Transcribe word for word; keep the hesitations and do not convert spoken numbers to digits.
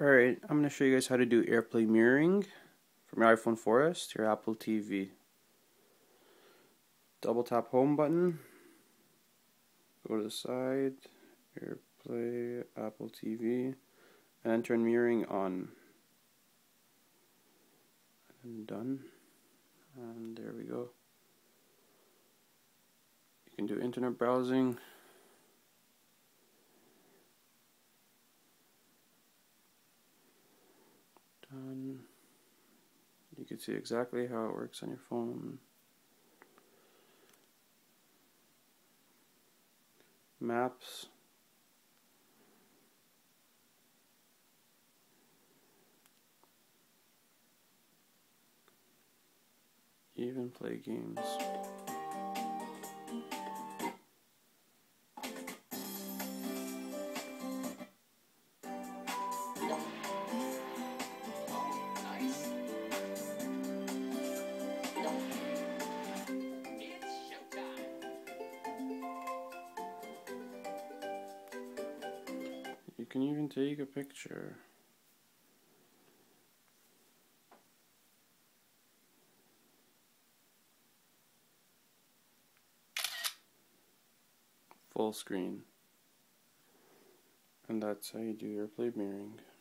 Alright, I'm going to show you guys how to do AirPlay mirroring from your iPhone four S to your Apple T V. Double tap home button, go to the side, AirPlay, Apple T V, and turn mirroring on. And done. And there we go. You can do internet browsing. Done. You can see exactly how it works on your phone. Maps. Even play games. You can even take a picture. Full screen. And that's how you do AirPlay mirroring.